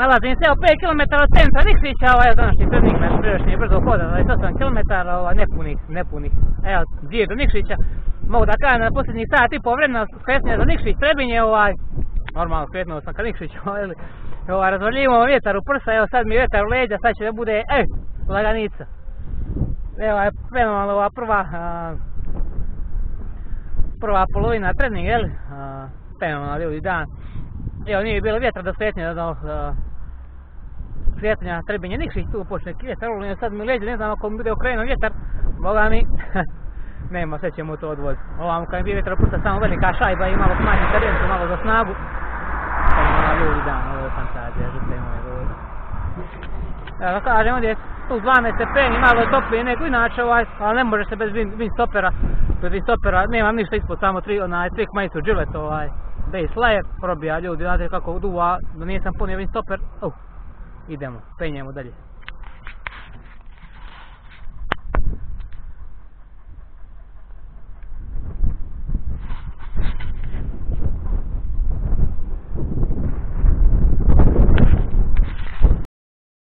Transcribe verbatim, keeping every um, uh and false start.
Nalazim se evo pet kilometara od centra Nikšića, ovaj današnji trening naš prijašnji brzo hoda, dvadeset osam kilometara, ovaj nepunih, nepunih, evo, dvije do Nikšića. Mogu da kažem na posljednjih sat i pol vremena skretnja za Nikšić, Trebinje, ovaj, normalno skretnuo sam ka Nikšiću, ovaj, ovaj, razvaljivamo vjetar u prsa, evo sad mi je vjetar u leđa, sad će da bude, ej, laganica. Evo je fenomenalno ova prva, a, prva polovina trening, jel, fenomenalno ljudi dan. Evo nije bilo vjetra do skretnja, do skretnja Trebinje Nikšić, tu počne vjetar, sad mi leđe, ne znam ako mi bude okrenuo vjetar, boga mi, nema, sve ćemo to odvoziti. Ovamo kad mi bi vjetar pušta samo velika šajba i malo smanji terencu, malo za snagu. Fenomenalno ljudi dan, ovo je fantazija, žute moje ljudi. Evo da kažem, ovdje je tu dvanaest stepeni, malo je toplije nego inače, ovaj, ali ne može se bez windstoppera. Bez windstoppera nemam ništa ispod, samo tri, onaj, trick majicu Gillette, ovaj, base layer, probija ljudi, znate kako duva, da nisam punio windstopper, uh, idemo, penjemo dalje.